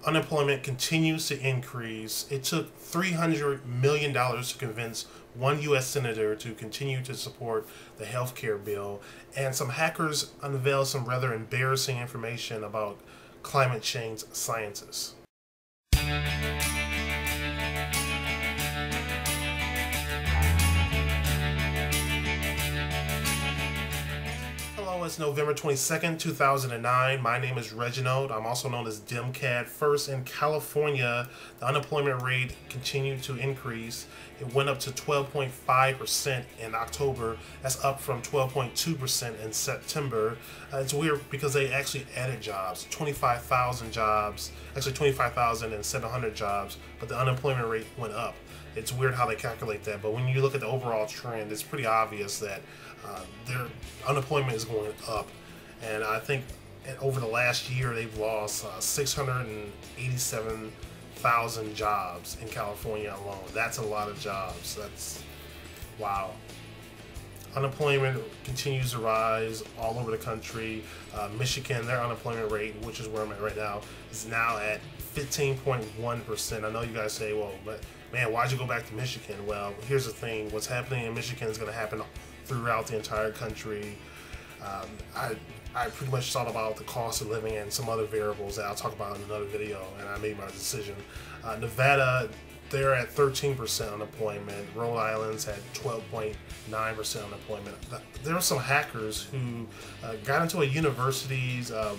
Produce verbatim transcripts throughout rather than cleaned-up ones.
Unemployment continues to increase. It took three hundred million dollars to convince one U S senator to continue to support the health care bill, and some hackers unveiled some rather embarrassing information about climate change scientists. Hello, it's November twenty-second, two thousand nine. My name is Reginald. I'm also known as DemCat. First, in California, the unemployment rate continued to increase. It went up to twelve point five percent in October. That's up from twelve point two percent in September. Uh, it's weird because they actually added jobs, twenty-five thousand jobs, actually twenty-five thousand seven hundred jobs, but the unemployment rate went up. It's weird how they calculate that, but when you look at the overall trend, it's pretty obvious that uh, their unemployment is going up. And I think over the last year, they've lost uh, six hundred eighty-seven thousand jobs in California alone. That's a lot of jobs. That's wow. Unemployment continues to rise all over the country. Uh, Michigan, their unemployment rate, which is where I'm at right now, is now at fifteen point one percent. I know you guys say, well, but man, why'd you go back to Michigan? Well, here's the thing. What's happening in Michigan is going to happen throughout the entire country. Um, I, I pretty much thought about the cost of living and some other variables that I'll talk about in another video, and I made my decision. Uh, Nevada, they're at thirteen percent unemployment. Rhode Island's at twelve point nine percent unemployment. There were some hackers who uh, got into a university's uh,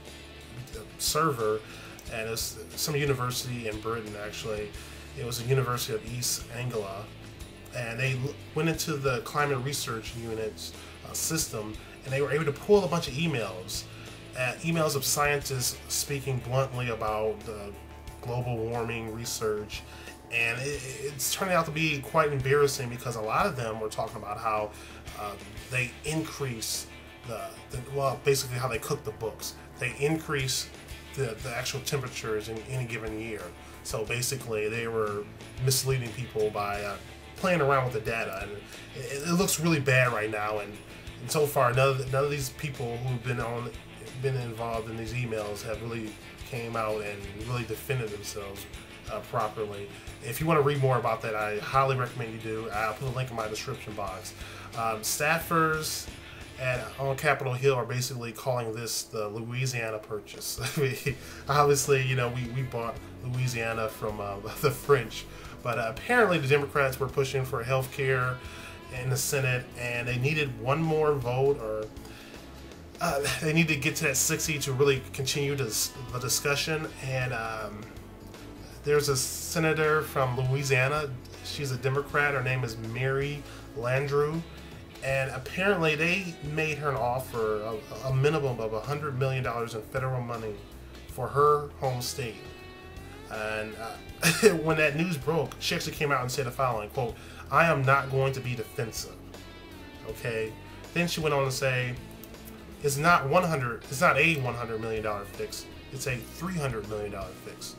server, and it's some university in Britain, actually. It was a University of East Anglia, and they went into the climate research unit's uh, system, and they were able to pull a bunch of emails, uh, emails of scientists speaking bluntly about uh, global warming research, and it, it's turning out to be quite embarrassing because a lot of them were talking about how uh, they increase the, the, well, basically how they cook the books. They increase the, the actual temperatures in any given year. So basically, they were misleading people by uh, playing around with the data, and it, it looks really bad right now. And, and so far, none of, none of these people who've been on, been involved in these emails have really came out and really defended themselves uh, properly. If you want to read more about that, I highly recommend you do. I'll put a link in my description box. Um, staffers at, on Capitol Hill are basically calling this the Louisiana Purchase. I mean, obviously, you know, we, we bought Louisiana from uh, the French, but uh, apparently the Democrats were pushing for health care in the Senate, and they needed one more vote, or uh, they need to get to that sixty to really continue this, the discussion. And um, there's a senator from Louisiana. She's a Democrat. Her name is Mary Landrieu. And apparently they made her an offer, a, a minimum of one hundred million dollars in federal money for her home state. And uh, when that news broke, she actually came out and said the following, quote, "I am not going to be defensive." Okay. Then she went on to say, it's not one hundred, it's not a one hundred million dollars fix. It's a three hundred million dollars fix.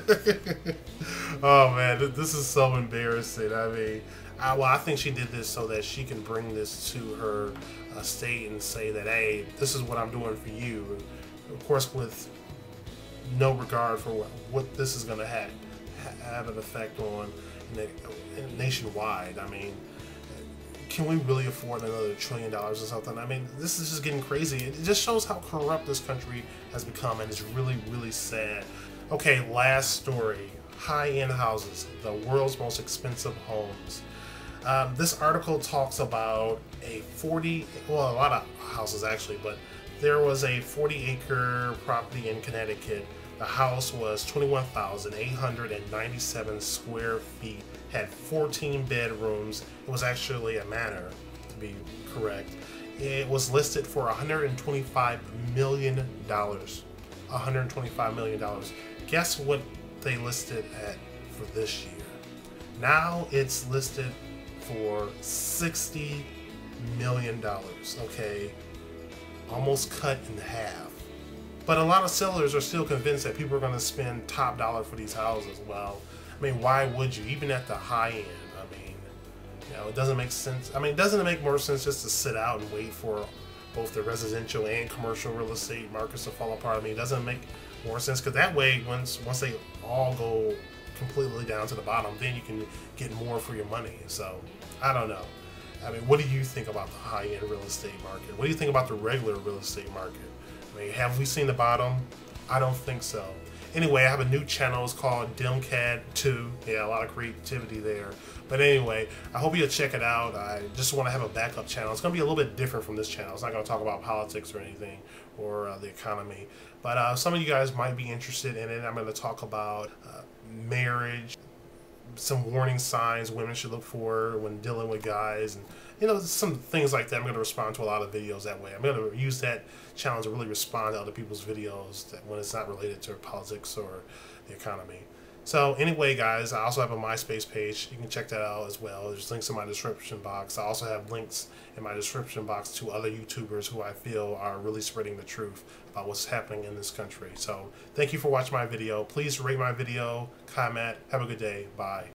Oh man, this is so embarrassing. I mean, I, well, I think she did this so that she can bring this to her uh, state and say that, hey, this is what I'm doing for you. And of course, with no regard for what, what this is going to have, have an effect on nationwide. I mean, can we really afford another trillion dollars or something? I mean, this is just getting crazy. It just shows how corrupt this country has become, and it's really, really sad. Okay, last story. High-end houses, the world's most expensive homes. Um, this article talks about a forty, well, a lot of houses actually, but there was a forty acre property in Connecticut. The house was twenty-one thousand eight hundred ninety-seven square feet, had fourteen bedrooms. It was actually a manor, to be correct. It was listed for one hundred twenty-five million dollars. one hundred twenty-five million dollars. Guess what they listed at for this year? Now it's listed for sixty million dollars, okay? Almost cut in half. But a lot of sellers are still convinced that people are going to spend top dollar for these houses. Well, I mean, why would you? Even at the high end, I mean, you know, it doesn't make sense. I mean, doesn't it make more sense just to sit out and wait for both the residential and commercial real estate markets to fall apart? I mean, doesn't it make more sense, because that way, once once they all go completely down to the bottom, then you can get more for your money. So I don't know. I mean, what do you think about the high-end real estate market? What do you think about the regular real estate market? I mean, have we seen the bottom? I don't think so. Anyway, I have a new channel. It's called DimCAD two. Yeah, a lot of creativity there. But anyway, I hope you'll check it out. I just want to have a backup channel. It's going to be a little bit different from this channel. It's not going to talk about politics or anything, or uh, the economy. But uh, some of you guys might be interested in it. I'm going to talk about uh, marriage, some warning signs women should look for when dealing with guys, and you know, some things like that. I'm going to respond to a lot of videos that way. I'm going to use that channel to really respond to other people's videos that when it's not related to politics or the economy. So anyway, guys, I also have a MySpace page. You can check that out as well. There's links in my description box. I also have links in my description box to other YouTubers who I feel are really spreading the truth about what's happening in this country. So thank you for watching my video. Please rate my video, comment. Have a good day. Bye.